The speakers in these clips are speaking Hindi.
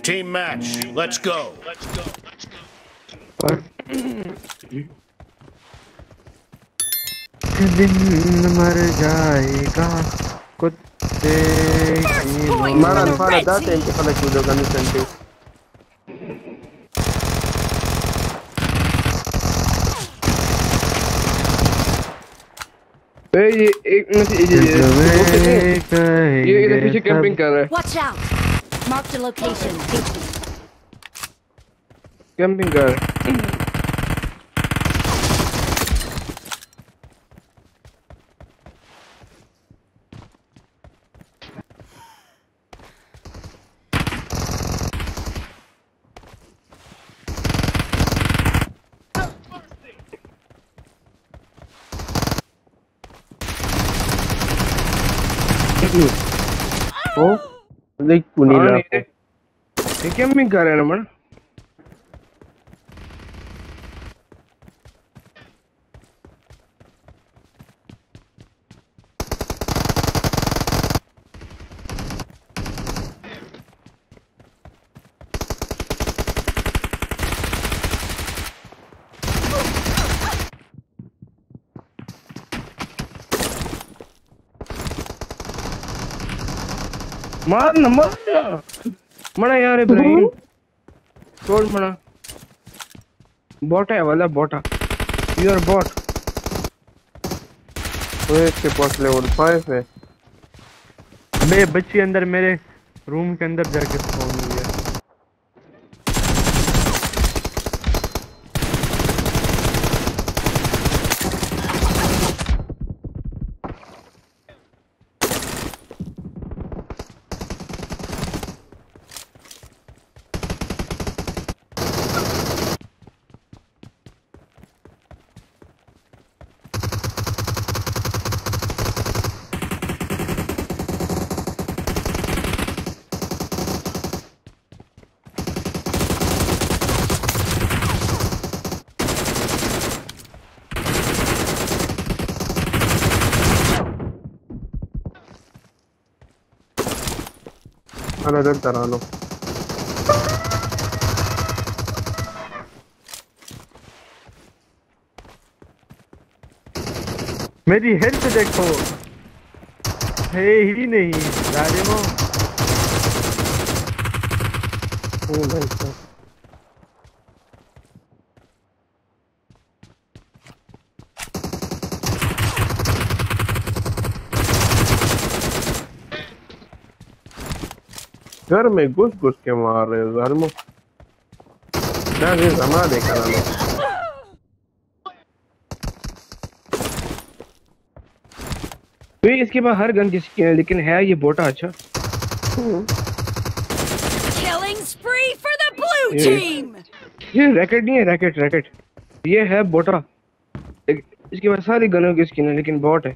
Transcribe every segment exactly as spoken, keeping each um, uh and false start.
Team match. Let's go. दिन मर जाएगा कुत्ते की मारा मारा जाते हैं कि फला कूदो का नहीं चलते ए ये एक मिनट ये ये इधर पीछे कैंपिंग कर रहा है Watch out. Mark the location. Camping कर रहा है ओ देख कुनीला ये कैंपिंग कर रहा है ना मन मार न मार मना यार इब्राहिम छोड़ मना बॉट है वाला बॉटा यू आर बॉट वो इसके पास लेवल फाइव है बे बच्ची अंदर मेरे रूम के अंदर जाके स्पॉन हुई है अलग तरह लो मेरी हेल्थ देखो है ही नहीं राजेमो ओ भाई साहब घर में घुस घुस के मार रहे हो जालिमो क्या ये जमा देखा ना तो इसके पास हर गन किसकी है लेकिन है ये बोटा अच्छा Killing spree for the blue team. ये रैकेट नहीं है रैकेट रैकेट ये है बोटा इसके पास सारी गनों की स्किन है लेकिन बॉट है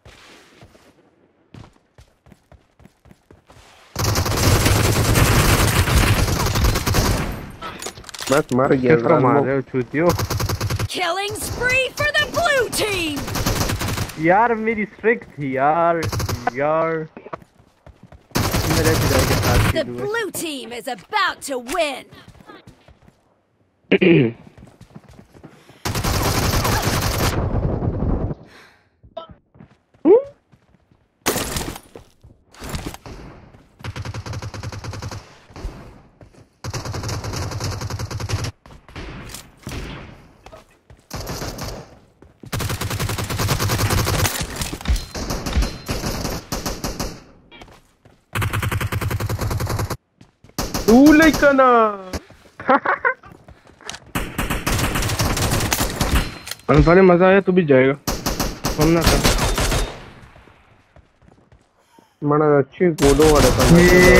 बस मर गया किसको मार रहे हो छूतियो Killing spree for the blue team. यार मेरी स्ट्रिक थी यार यार मेरे पिता के साथ The blue team is about to win. तू लेकर ना अनफाने मजा आया तू भी जाएगा सुनना कर मना अच्छी कूदो वाले का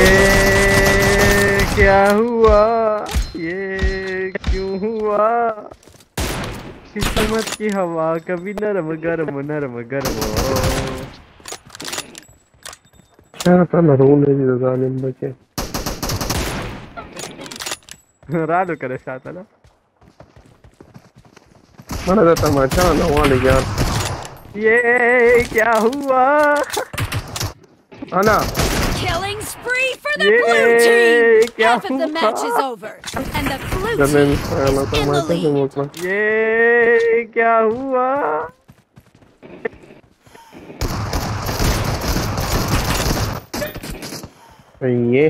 ये क्या हुआ ये क्यों हुआ किस्मत की हवा कभी नरम गरम नरम गरम क्या था रोने दी जालिम बचे रालो करे शाता ना मना जाता मचा ना वाले यार ये क्या हुआ आना Killing spree for the ये blue team. क्या Half of the match is हुआ? over, and the blue जमीन team आना is तो in the मैं तो lead. मुकला ये क्या हुआ? ये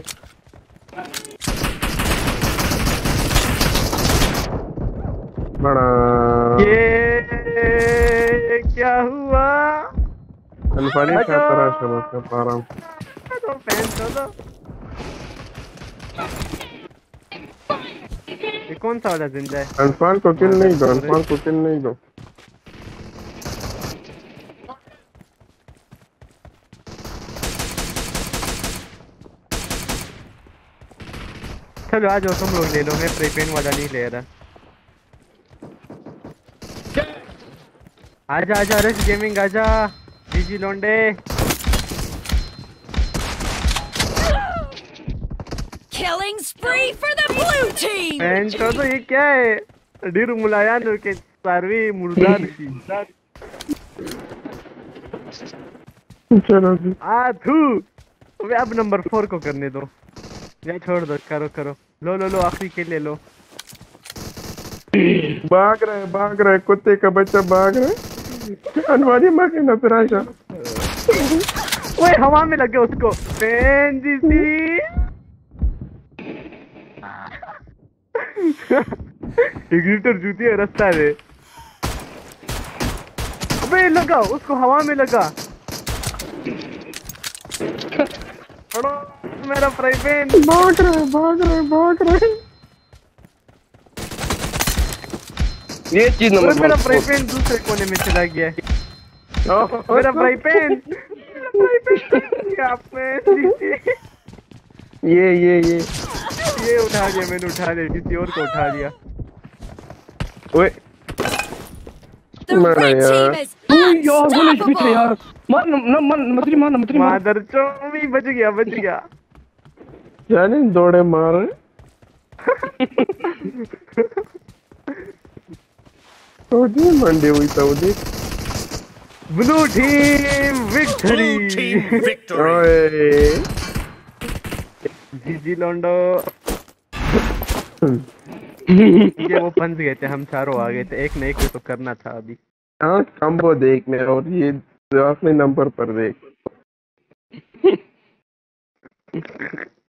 बड़ा ये क्या हुआ? अनफानी बचो! का तरह शब्द का पारा तो फैन तो दो। ये कौन सा वाला जिंदा है? अनफान को किल नहीं दो अनफान को किल नहीं दो चलो आ जाओ तुम लोग ले लो, मैं प्रीपेन वाला नहीं ले रहा। आजा आजा रश गेमिंग आजा, जीजी लोंडे। Killing spree for the blue team. Fan तो तो ये क्या है? डीर मुलायान के सारवी मुर्दार की। चलो जी आ थू। अबे अब नंबर फोर को करने दो, या छोड़ दो, करो करो। लो लो लो आखिरी के ले लो। भाग रहे भाग रहे कुत्ते का बच्चा भाग रहे अनवारी माँ के ना फिर आशा ओए हवा में लगे उसको। फैन जी सी इग्निटर जूती है रास्ता है। अबे लगा उसको, हवा में लगा। अड़ो मेरा फ्राई पैन। भाग रहे भाग रहे भाग रहे ये चीज नंबर मेरा फ्राई पैन दूसरे कोने में चला गया है। मेरा फ्राई पैन आपने ये ये ये ये उठा लिया, मैंने उठा लिया, किसी और को उठा लिया। ओए The red team is यार बोले स्पीड unstoppable. यार मार न मार मतरी मार मतरी मार मादर चोमी बच गया बच गया। जाने दौड़े मार तो जी मंडे हुई तो देख blue team victory. Blue team victory. ओए जीजी लोंडो। ये वो फंस गए थे, हम चारों आ गए थे, एक न एक को तो करना था अभी। हाँ कम्बो देखने और ये आखिरी नंबर पर देख